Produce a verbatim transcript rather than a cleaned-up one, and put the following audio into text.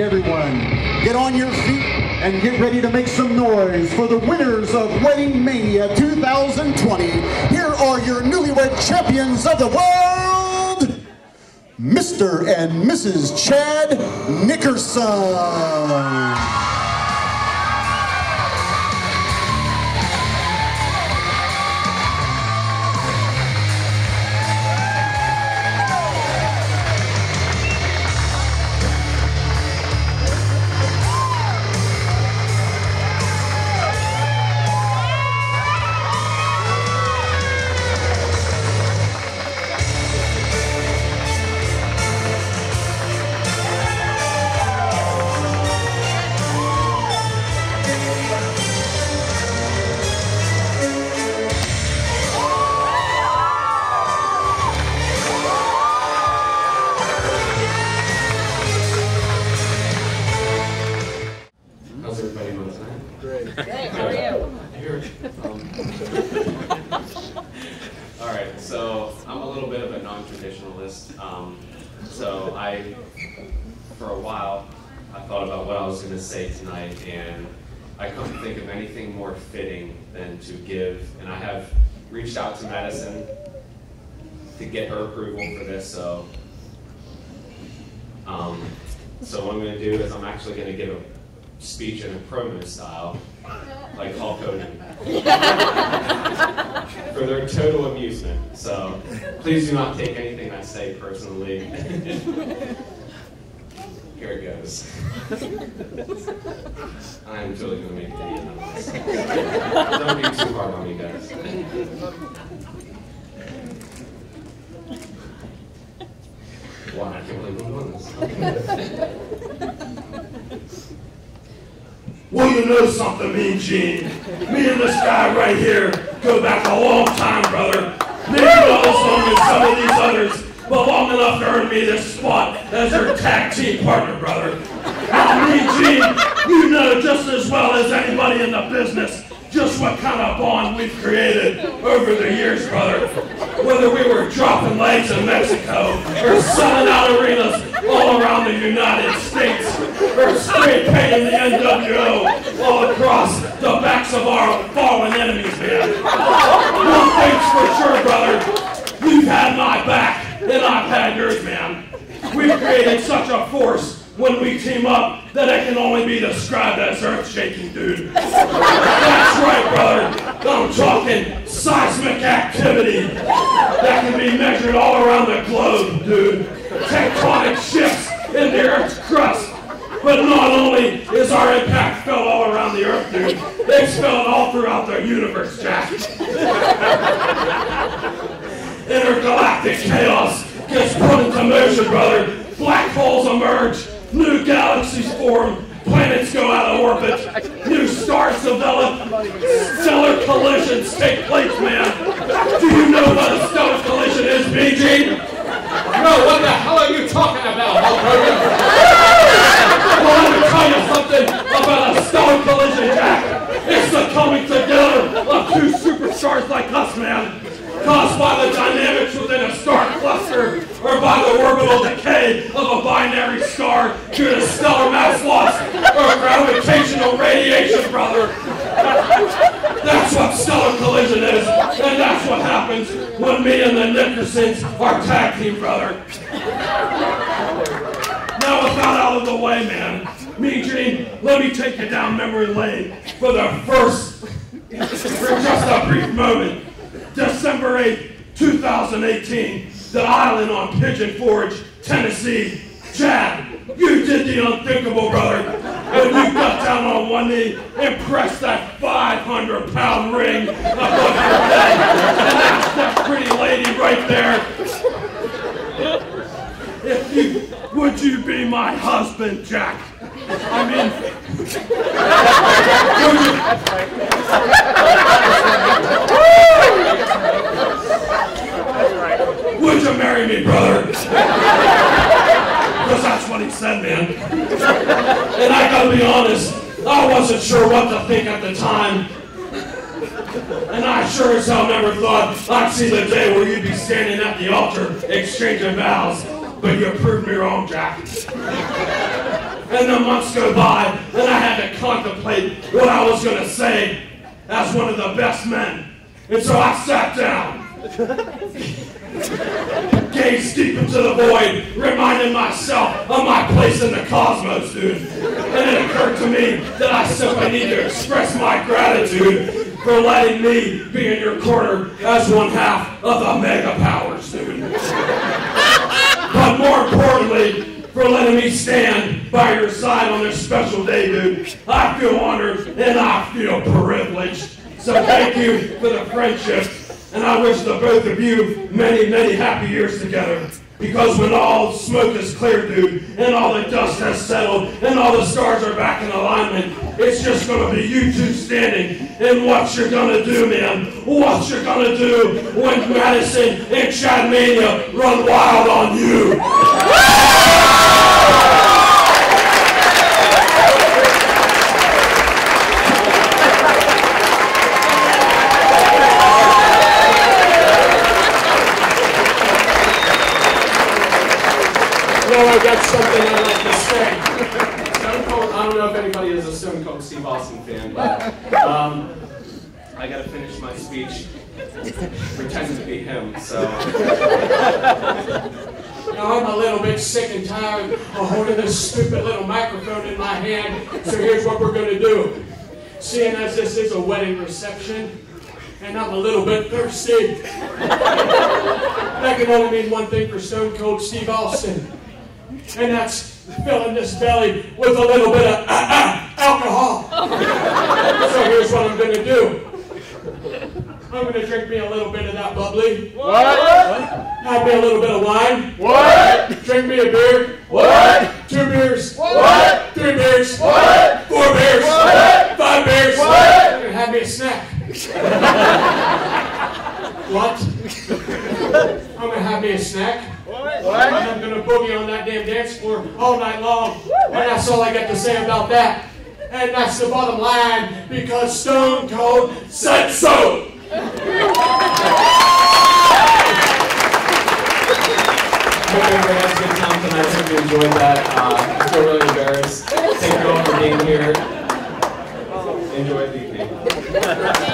everyone, get on your feet and get ready to make some noise for the winners of Wedding Mania two thousand twenty. Here are your newlywed champions of the world, Mister and Missus Chad Nickerson. Alright, so I'm a little bit of a non-traditionalist. Um, so I, for a while, I thought about what I was going to say tonight, and I couldn't think of anything more fitting than to give, and I have reached out to Mattison to get her approval for this, so, um, so what I'm going to do is I'm actually going to give a speech in a promo style, like Hulk Hogan, for their total amusement. So please do not take anything I say personally. Here it goes. I'm totally going to make a video on this. Don't be too hard on me, guys. Wow, I can't believe I'm doing this. Well, you know something, Mean Gene? Me and this guy right here go back a long time, brother. Maybe not as long as some of these others, but long enough to earn me this spot as your tag team partner, brother. Now, Mean Gene, you know just as well as anybody in the business just what kind of bond we've created over the years, brother. Whether we were dropping legs in Mexico, or selling out arenas all around the United States, or spray painting the N W O all across the backs of our fallen enemies, man. One thing's for sure, brother, you've had my back, and I've had yours, man. We've created such a force when we team up that it can only be described as earth-shaking, dude. That's right, brother. I'm talking seismic activity that can be measured all around the globe, dude. Tectonic shifts in the Earth's crust. But not only is our impact felt all around the Earth, dude, it's felt all throughout the universe, Jack. Intergalactic chaos gets put into motion, brother. Black holes emerge. New galaxies form, planets go out of orbit, new stars develop, stellar collisions take place, man. Do you know what a stellar collision is, B G? No, what the hell are you talking about, Hulk Hogan? Well, let me tell you something about a stellar collision, Jack. It's the coming together of two superstars like us, man. Caused by the dynamics within a star cluster, or by the orbital decay of a binary star due to stellar mass loss or gravitational radiation, brother. That's what stellar collision is, and that's what happens when me and the Nickersons are tag team, brother. Now with that out of the way, man, Mean Gene, let me take you down memory lane for the first, for just a brief moment. December eighth, two thousand eighteen, the island on Pigeon Forge, Tennessee. Chad, you did the unthinkable, brother, when you got down on one knee and pressed that five hundred pound ring above your head and asked that pretty lady right there, if you, would you be my husband, Jack? I mean, would you, would you marry me, brother? Because that's what he said, man. And I gotta be honest, I wasn't sure what to think at the time. And I sure as hell never thought I'd see the day where you'd be standing at the altar exchanging vows. But you proved me wrong, Jack. And the months go by, and I had to contemplate what I was going to say as one of the best men. And so I sat down, gazed deep into the void, reminding myself of my place in the cosmos, dude. And it occurred to me that I simply need to express my gratitude for letting me be in your corner as one half of the mega powers, dude. But more importantly, for letting me stand by your side on this special day, dude. I feel honored and I feel privileged. So thank you for the friendship, and I wish the both of you many, many happy years together. Because when all smoke is clear, dude, and all the dust has settled, and all the stars are back in alignment, it's just gonna be you two standing, and what you're gonna do, man, what you're gonna do when Mattison and Chadmania run wild on you. Well, I got something I'd like to say. Stone Cold, I don't know if anybody is a Stone Cold Steve Austin fan, but um, I got to finish my speech pretending to be him, so. Now, I'm a little bit sick and tired of holding this stupid little microphone in my hand, so here's what we're going to do. Seeing as this is a wedding reception, and I'm a little bit thirsty, that can only mean one thing for Stone Cold Steve Austin. And that's filling this belly with a little bit of uh, uh, alcohol. So here's what I'm going to do. I'm going to drink me a little bit of that bubbly. What? Have me a little bit of wine. What? Drink me a beer. What? Two beers. What? Three beers. What? Four beers. What? Five beers. What? And have me a snack. What? I'm going to have me a snack. What? And I'm going to boogie on that damn dance floor all night long. And that's all I got to say about that. And that's the bottom line, because Stone Cold said so. I hope everybody has a good time tonight. I hope you enjoyed that. Uh, I feel really embarrassed. Thank you all for being here. Enjoy the evening.